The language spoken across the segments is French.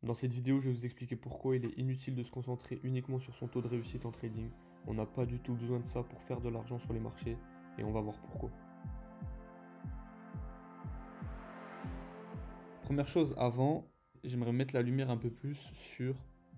Dans cette vidéo, je vais vous expliquer pourquoi il est inutile de se concentrer uniquement sur son taux de réussite en trading. On n'a pas du tout besoin de ça pour faire de l'argent sur les marchés et on va voir pourquoi. Première chose avant, j'aimerais mettre la lumière un peu plus sur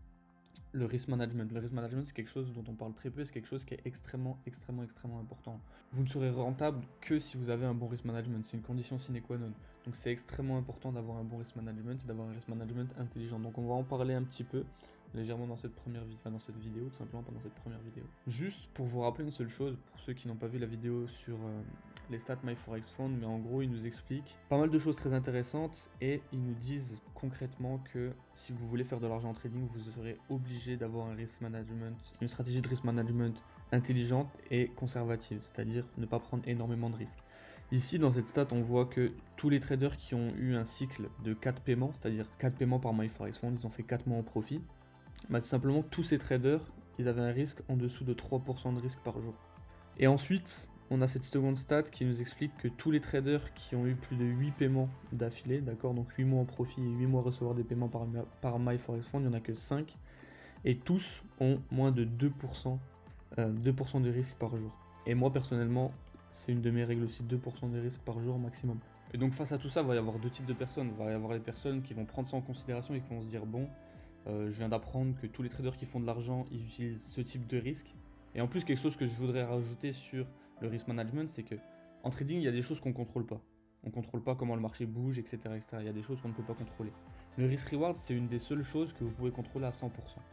le risk management. Le risk management, c'est quelque chose dont on parle très peu, c'est quelque chose qui est extrêmement important. Vous ne serez rentable que si vous avez un bon risk management, c'est une condition sine qua non. Donc c'est extrêmement important d'avoir un bon risk management et d'avoir un risk management intelligent. Donc on va en parler un petit peu légèrement dans cette vidéo, tout simplement pendant cette première vidéo. Juste pour vous rappeler une seule chose, pour ceux qui n'ont pas vu la vidéo sur les stats MyForexFund, mais en gros ils nous expliquent pas mal de choses très intéressantes et ils nous disent concrètement que si vous voulez faire de l'argent en trading, vous serez obligé d'avoir un risk management, une stratégie de risk management intelligente et conservative, c'est-à-dire ne pas prendre énormément de risques. Ici, dans cette stat, on voit que tous les traders qui ont eu un cycle de 4 paiements, c'est-à-dire 4 paiements par MyForexFund, ils ont fait 4 mois en profit, bah, tout simplement, tous ces traders, ils avaient un risque en dessous de 3% de risque par jour. Et ensuite, on a cette seconde stat qui nous explique que tous les traders qui ont eu plus de 8 paiements d'affilée, d'accord, donc 8 mois en profit et 8 mois à recevoir des paiements par MyForexFund, il n'y en a que 5, et tous ont moins de 2% de risque par jour. Et moi, personnellement, c'est une de mes règles aussi, 2% de risque par jour maximum. Et donc face à tout ça, il va y avoir deux types de personnes. Il va y avoir les personnes qui vont prendre ça en considération et qui vont se dire, bon, je viens d'apprendre que tous les traders qui font de l'argent, ils utilisent ce type de risque. Et en plus, quelque chose que je voudrais rajouter sur le risk management, c'est que en trading, il y a des choses qu'on ne contrôle pas. On ne contrôle pas comment le marché bouge, etc., etc. Il y a des choses qu'on ne peut pas contrôler. Le risk reward, c'est une des seules choses que vous pouvez contrôler à 100%.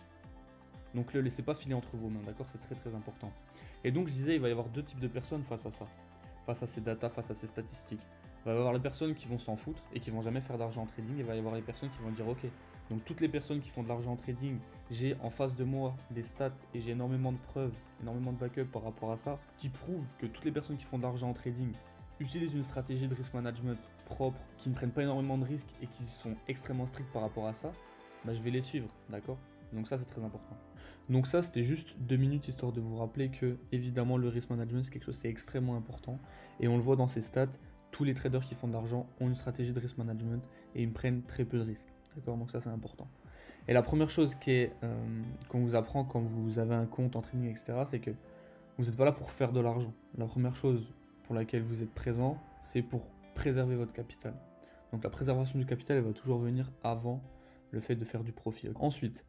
Donc ne le laissez pas filer entre vos mains, d'accord? C'est très très important. Et donc je disais, il va y avoir deux types de personnes face à ça. Face à ces datas, face à ces statistiques. Il va y avoir les personnes qui vont s'en foutre et qui vont jamais faire d'argent en trading. Il va y avoir les personnes qui vont dire, ok, donc toutes les personnes qui font de l'argent en trading, j'ai en face de moi des stats et j'ai énormément de preuves, énormément de backup par rapport à ça, qui prouvent que toutes les personnes qui font de l'argent en trading utilisent une stratégie de risk management propre, qui ne prennent pas énormément de risques et qui sont extrêmement strictes par rapport à ça, bah, je vais les suivre, d'accord? Donc ça, c'est très important. Donc ça, c'était juste 2 minutes histoire de vous rappeler que, évidemment, le risk management, c'est quelque chose, c'est extrêmement important. Et on le voit dans ces stats, tous les traders qui font de l'argent ont une stratégie de risk management et ils prennent très peu de risques. D'accord? Donc ça, c'est important. Et la première chose qu'on vous apprend quand vous avez un compte en trading, etc., c'est que vous n'êtes pas là pour faire de l'argent. La première chose pour laquelle vous êtes présent, c'est pour préserver votre capital. Donc la préservation du capital, elle va toujours venir avant le fait de faire du profit. Ensuite,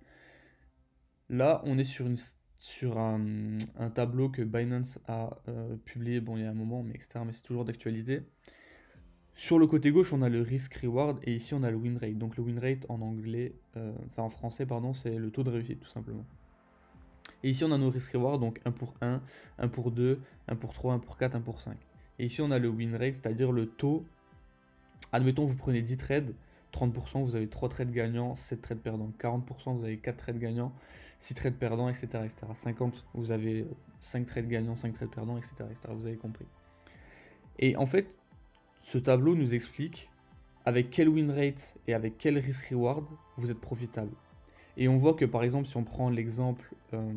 là, on est sur un tableau que Binance a publié, bon, il y a un moment, mais etc., mais c'est toujours d'actualité. Sur le côté gauche, on a le risk reward et ici on a le win rate. Donc le win rate en anglais, en français, pardon, c'est le taux de réussite tout simplement. Et ici on a nos risk reward, donc 1 pour 1, 1 pour 2, 1 pour 3, 1 pour 4, 1 pour 5. Et ici on a le win rate, c'est-à-dire le taux. Admettons, vous prenez 10 trades, 30%, vous avez 3 trades gagnants, 7 trades perdants. 40%, vous avez 4 trades gagnants, 6 trades perdants, etc., etc. 50, vous avez 5 trades gagnants, 5 trades perdants, etc., etc. Vous avez compris. Et en fait, ce tableau nous explique avec quel win rate et avec quel risk reward vous êtes profitable. Et on voit que par exemple, si on prend l'exemple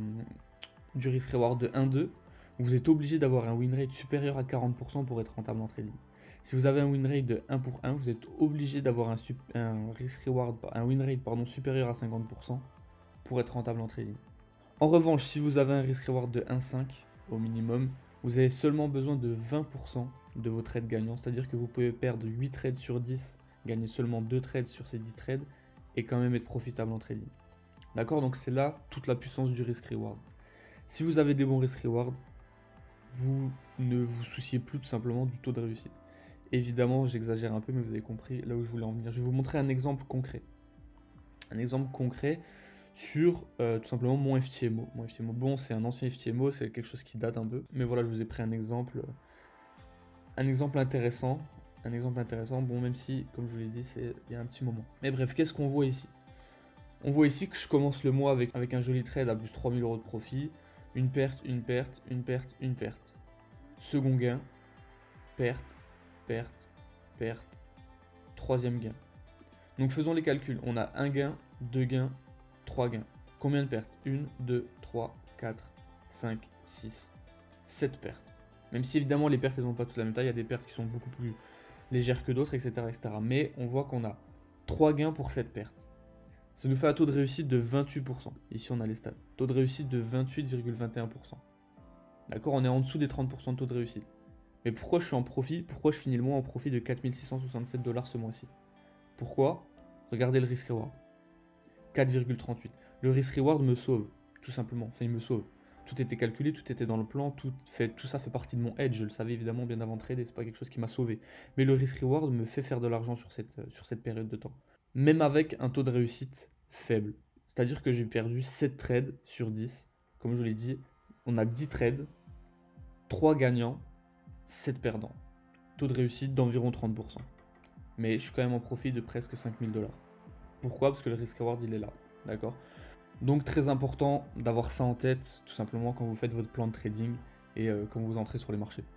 du risk reward de 1-2, vous êtes obligé d'avoir un win rate supérieur à 40% pour être rentable en trading. Si vous avez un win rate de 1 pour 1, vous êtes obligé d'avoir un risk reward, un win rate supérieur à 50% pour être rentable en trading. En revanche, si vous avez un risk reward de 1,5 au minimum, vous avez seulement besoin de 20% de vos trades gagnants, c'est-à-dire que vous pouvez perdre 8 trades sur 10, gagner seulement 2 trades sur ces 10 trades et quand même être profitable en trading. D'accord? Donc c'est là toute la puissance du risk reward. Si vous avez des bons risk reward, vous ne vous souciez plus tout simplement du taux de réussite. Évidemment, j'exagère un peu, mais vous avez compris là où je voulais en venir. Je vais vous montrer un exemple concret. Un exemple concret sur tout simplement mon FTMO. Mon FTMO, bon, c'est un ancien FTMO, c'est quelque chose qui date un peu. Mais voilà, je vous ai pris un exemple intéressant. Un exemple intéressant, bon, même si, comme je vous l'ai dit, il y a un petit moment. Mais bref, qu'est-ce qu'on voit ici? On voit ici que je commence le mois avec un joli trade à plus 3000 € de profit. Une perte, une perte, une perte, une perte. Second gain, perte, perte, perte, troisième gain. Donc faisons les calculs. On a un gain, deux gains, 3 gains. Combien de pertes? 1, 2, 3, 4, 5, 6, 7 pertes. Même si évidemment les pertes elles n'ont pas toute la même taille, il y a des pertes qui sont beaucoup plus légères que d'autres, etc., etc. Mais on voit qu'on a 3 gains pour 7 pertes. Ça nous fait un taux de réussite de 28%. Ici, on a les stats. Taux de réussite de 28,21%. D'accord, on est en dessous des 30% de taux de réussite. Mais pourquoi je suis en profit? Pourquoi je finis le mois en profit de 4667 $ ce mois-ci? Pourquoi? Regardez le risk-reward. 4,38. Le risk-reward me sauve, tout simplement. Enfin, il me sauve. Tout était calculé, tout était dans le plan, tout ça fait partie de mon hedge. Je le savais évidemment bien avant de trader, c'est pas quelque chose qui m'a sauvé. Mais le risk-reward me fait faire de l'argent sur cette période de temps. Même avec un taux de réussite faible. C'est-à-dire que j'ai perdu 7 trades sur 10. Comme je vous l'ai dit, on a 10 trades, 3 gagnants, 7 perdants. Taux de réussite d'environ 30%. Mais je suis quand même en profit de presque 5000 $. Pourquoi? Parce que le risk-reward, il est là. D'accord? Donc très important d'avoir ça en tête, tout simplement quand vous faites votre plan de trading et quand vous entrez sur les marchés.